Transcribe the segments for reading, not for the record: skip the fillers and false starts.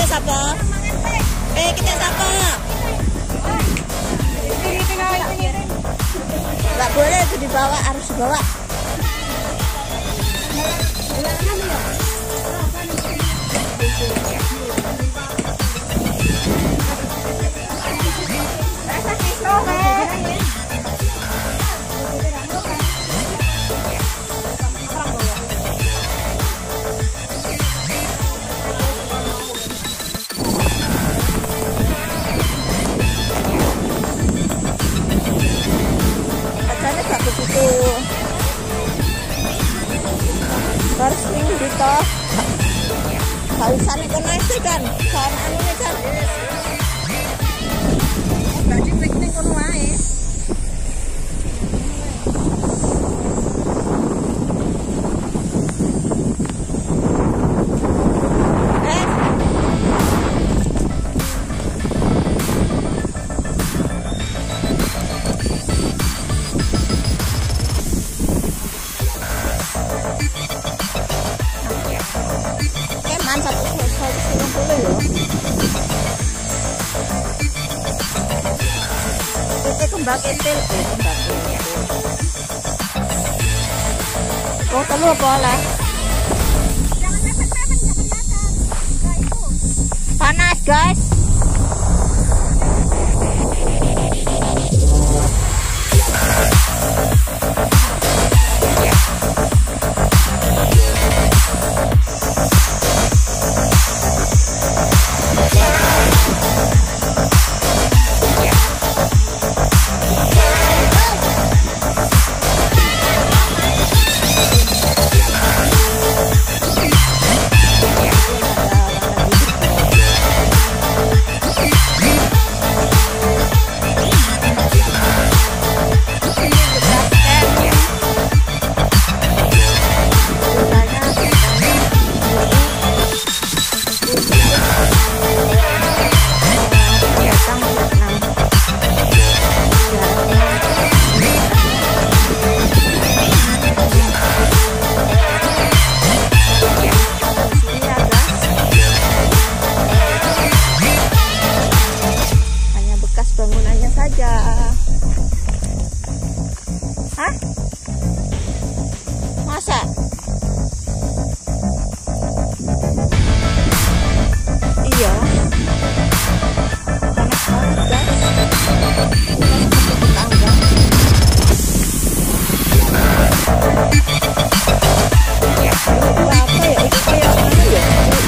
siapa? Kita siapa? Nggak boleh itu dibawa, harus dibawa. Harus minggu gitu. Kausan itu naik kan, soal anu kan. Berarti piknik kono wae. Kembang kentil, oh kamu apa lah? Panas guys. Masa? Iya. Panas banget guys. Tetangga. Apa ya? Itu kayak mana ya?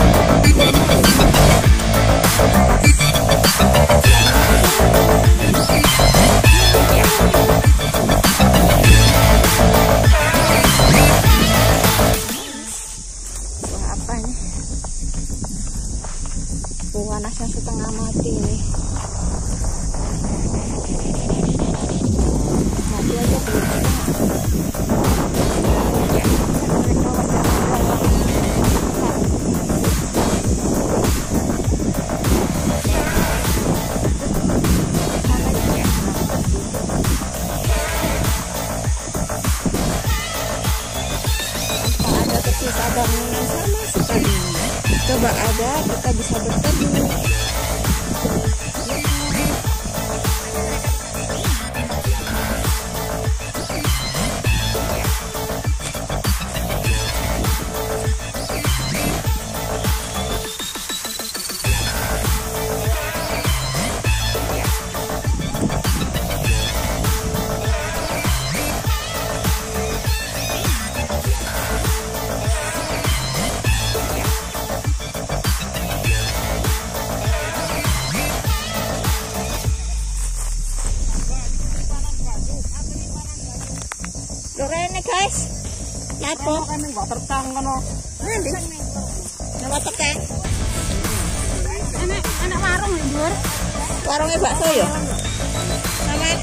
Panasnya setengah mati nih. Mati aja belum. Ada tersisa bangunan sama sekali. Coba ada, kita bisa berteduh. Rene guys, lapo? Kan water tank kono. Endi? Nang water tank. Enak warung ya, Dur. Warungnya bakso ya? Sama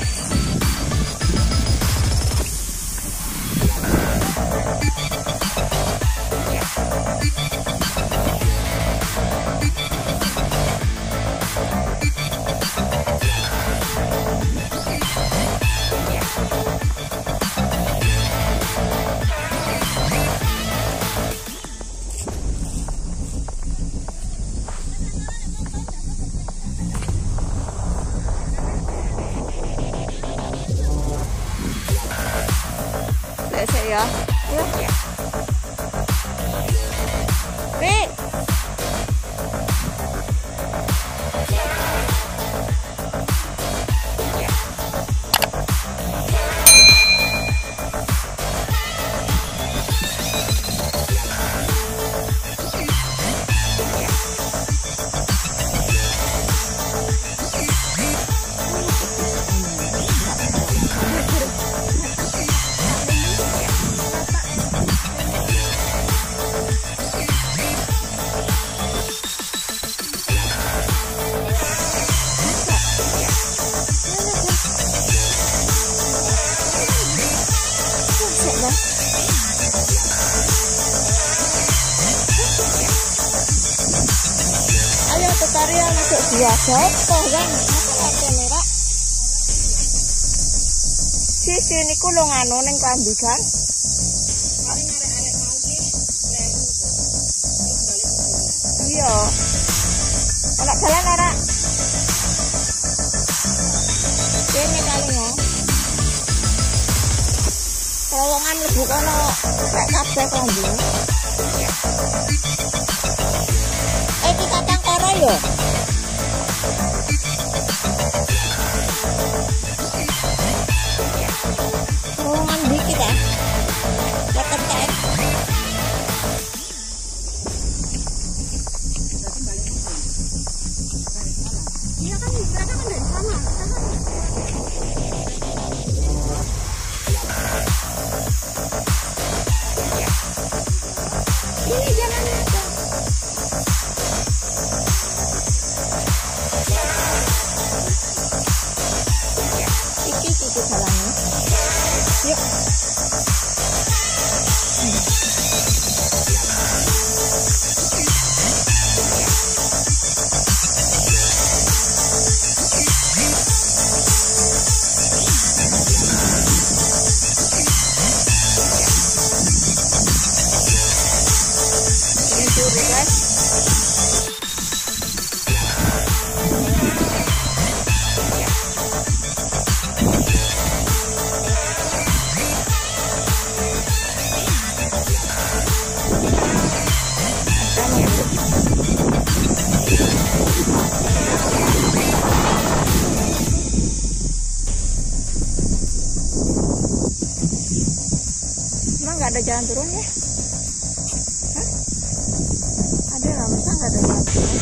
biasa apa kan kamera sisi niku lho nganu ning klambi kan iya ana jalan ora kene kali ya terowongan mlebu kono nek kabeh klambi iki katang karo yo terowongan dikit ya tetep kan iya kan mereka kan dari sana ini jalannya ada iki jalannya yuk ini turu guys emang nggak ada jalan turun ya? Hah? Ada lah, masa nggak ada jalan turun?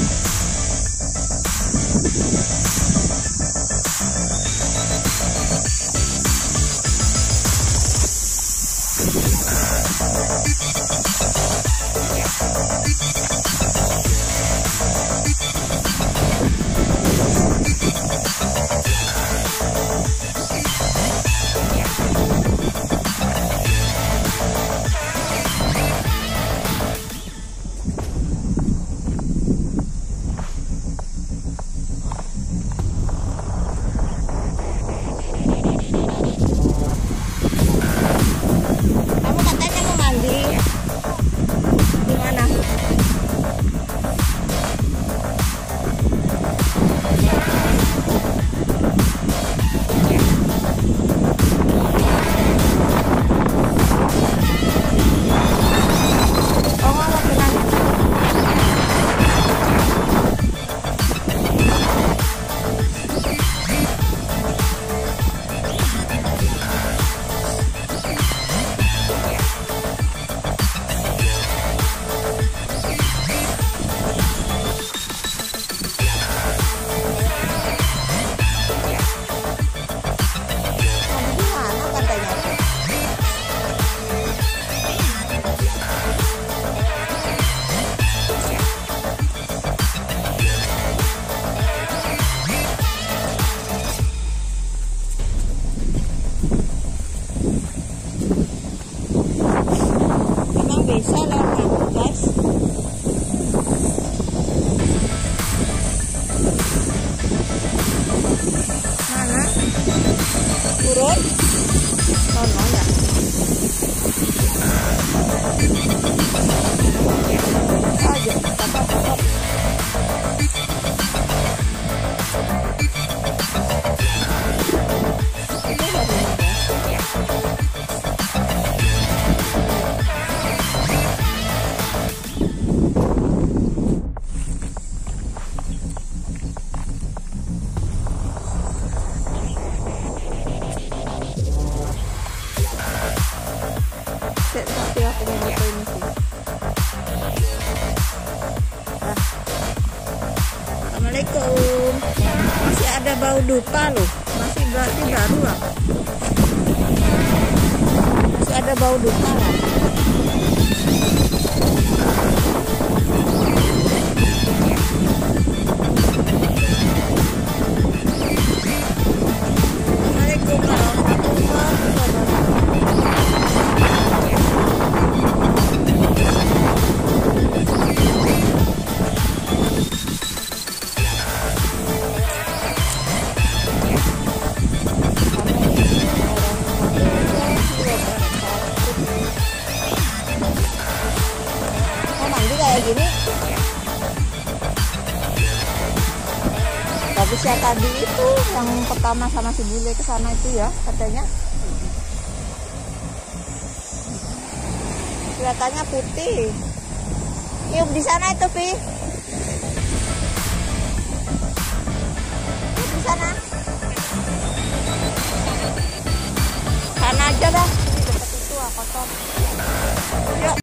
Kamu katanya mau mandi di mana? Oh, mau berenang. Bisa lewat kampung guys. Mana? Turun? Sono ya. Aja, tetap. Itu baru ya. Tapi aku mau foto ini sih. Assalamualaikum. Masih ada bau dupa loh. Masih berarti baru lah. Masih ada bau dupa lah. Assalamualaikum warahmatullahi wabarakatuh. gini. Bagus ya tadi itu yang pertama sama si bule ke sana itu ya katanya. Kelihatannya putih. Yuk di sana itu, Pi. Yuk di sana. Sana aja dah. Dekat itu kotor. Yuk.